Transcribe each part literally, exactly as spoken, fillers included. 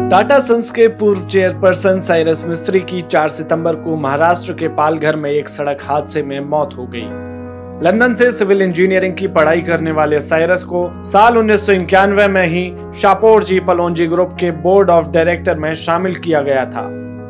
Tata sons के पूर्व chairperson Cyrus मिस्त्री की चार सितंबर को महाराष्ट्र के पालघर में एक सड़क हादसे में मौत हो गई। लंदन से सिविल इंजीनियरिंग की पढ़ाई करने वाले साइरस को साल उन्नीस सौ इक्यानवे में ही शापोरजी पलोंजी ग्रुप के बोर्ड ऑफ डायरेक्टर में शामिल किया गया था।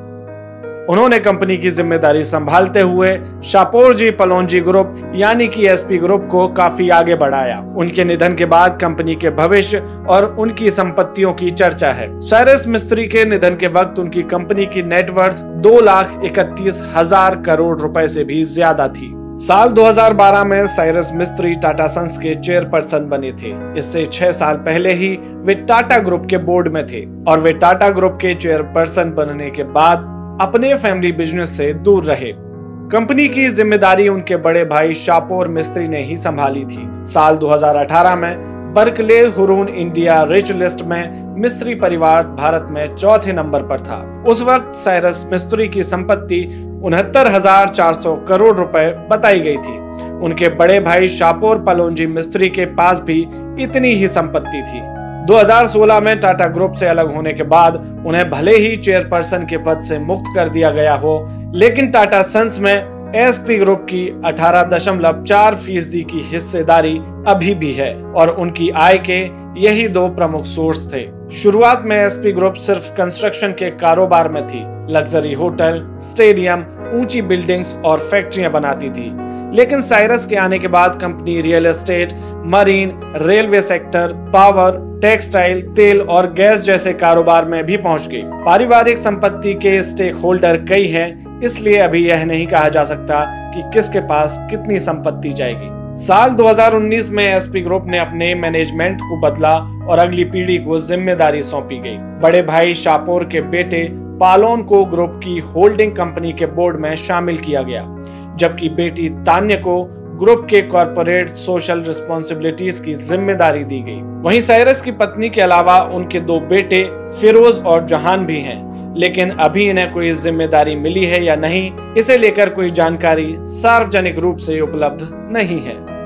उन्होंने कंपनी की जिम्मेदारी संभालते हुए शापोरजी पलोंजी ग्रुप यानी कि एसपी ग्रुप को काफी आगे बढ़ाया। उनके निधन के बाद कंपनी के भविष्य और उनकी संपत्तियों की चर्चा है। साइरस मिस्त्री के निधन के वक्त उनकी कंपनी की नेटवर्थ दो लाख इकतीस हजार करोड़ रुपए से भी ज्यादा थी। साल दो हज़ार बारह में साइरस मिस्त्री टाटा सन्स के चेयरपर्सन बने थे। इससे छह साल पहले ही वे टाटा ग्रुप के बोर्ड में थे और वे टाटा ग्रुप के चेयरपर्सन बनने के बाद अपने फैमिली बिजनेस से दूर रहे। कंपनी की जिम्मेदारी उनके बड़े भाई शापोर मिस्त्री ने ही संभाली थी। साल दो हज़ार अठारह में Barclays Hurun India rich list में मिस्त्री परिवार भारत में चौथे नंबर पर था। उस वक्त साइरस मिस्त्री की संपत्ति उनहत्तर हजार चार सौ करोड़ रुपए बताई गई थी। उनके बड़े भाई शापोर पलोंजी मिस्त्री के पास भी इतनी ही संपत्ति थी। दो हज़ार सोलह में टाटा ग्रुप से अलग होने के बाद उन्हें भले ही चेयरपर्सन के पद से मुक्त कर दिया गया हो, लेकिन टाटा सन्स में एसपी ग्रुप की अठारह दशमलव चार फीसदी की हिस्सेदारी अभी भी है और उनकी आय के यही दो प्रमुख सोर्स थे। शुरुआत में एसपी ग्रुप सिर्फ कंस्ट्रक्शन के कारोबार में थी। लग्जरी होटल, स्टेडियम, ऊंची बिल्डिंग्स और फैक्ट्रियां बनाती थी। लेकिन साइरस के आने के बाद company real estate, marine, railway sector, power, textile, तेल और गैस जैसे कारोबार में भी पहुंच गई। पारिवारिक संपत्ति के स्टेक होल्डर कई हैं, इसलिए अभी यह नहीं कहा जा सकता कि किसके पास कितनी संपत्ति जाएगी। साल दो हज़ार उन्नीस में एसपी ग्रुप ने अपने मैनेजमेंट को बदला और अगली पीढ़ी को जिम्मेदारी सौंपी गई। बड़े भाई शापोर के बेटे पालोन को ग्रुप की होल्डिंग कंपनी के बोर्ड में शामिल किया गया, जबकि बेटी तान्या को ग्रुप के कॉर्पोरेट सोशल रिस्पॉन्सिबिलिटीज की जिम्मेदारी दी गई। वहीं साइरस की पत्नी के अलावा उनके दो बेटे फिरोज और जहान भी हैं, लेकिन अभी इन्हें कोई जिम्मेदारी मिली है या नहीं, इसे लेकर कोई जानकारी सार्वजनिक रूप से उपलब्ध नहीं है।